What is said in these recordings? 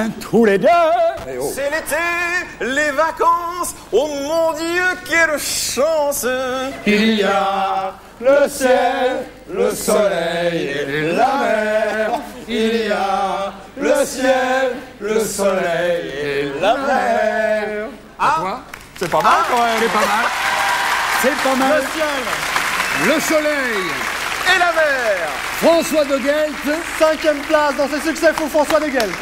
Tous les deux. C'est l'été, les vacances. Oh mon Dieu, quelle chance! Il y a le ciel, le soleil et la mer. Il y a le ciel, le soleil et la mer. Ah, C'est pas mal quand même. C'est pas mal. C'est pas mal. le ciel Le soleil. et la mer. François de Guelte. 5e place dans ses succès pour François de Guelte.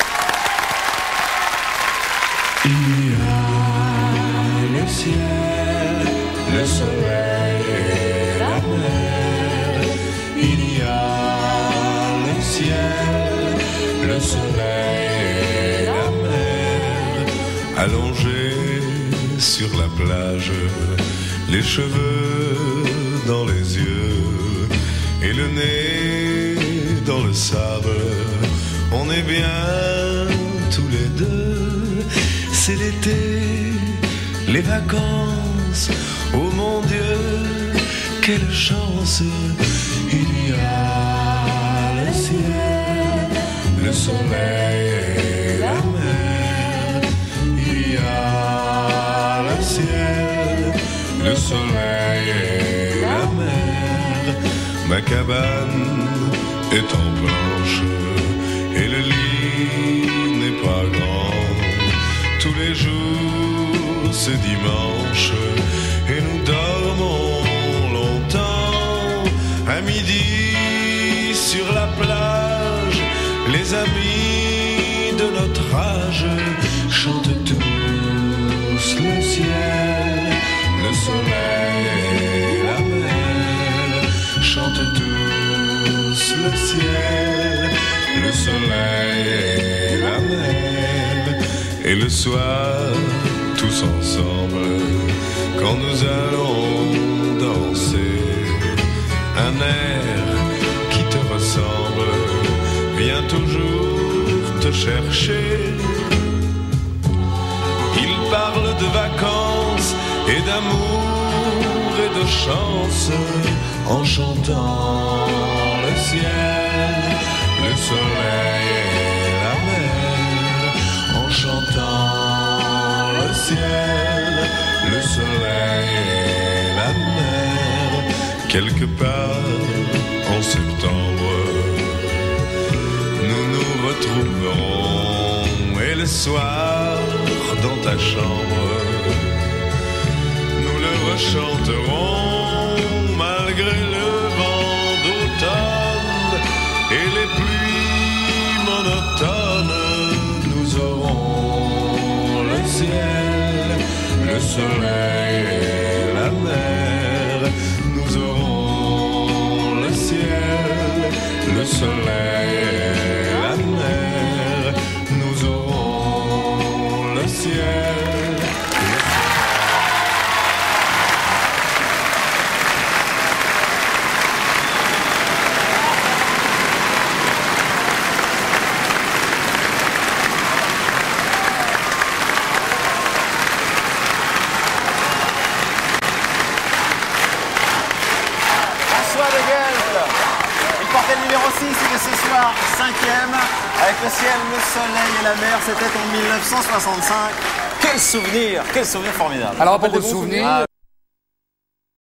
Il y a le ciel, le soleil et la mer. Il y a le ciel, le soleil et la mer. Allongés sur la plage, les cheveux dans les yeux et le nez dans le sable. On est bien tous les deux. C'est l'été, les vacances, oh mon Dieu, quelle chance! Il y a le ciel, le soleil et la mer. Il y a le ciel, le soleil et la mer. Ma cabane est en planche et le lit n'est pas grand. Tous les jours c'est dimanche et nous dormons longtemps. À midi sur la plage, les amis de notre âge chantent tous le ciel, le soleil et la mer. Chantent tous le ciel, le soleil et la mer. Et le soir, tous ensemble, quand nous allons danser, un air qui te ressemble vient toujours te chercher. Il parle de vacances et d'amour et de chance en chantant le ciel, le soleil et la mer. En chantant le ciel, le soleil et la mer. Quelque part en septembre, nous nous retrouverons. Et le soir, dans ta chambre, nous le rechanterons. Malgré le vent d'automne et les pluies monotones, nous aurons le ciel, le soleil et la mer. Nous aurons le ciel, le soleil et la mer. Nous aurons le ciel. Il portait le numéro 6 de ce soir, 5e, avec le ciel, le soleil et la mer. C'était en 1965. Quel souvenir formidable. Alors, à propos de souvenirs...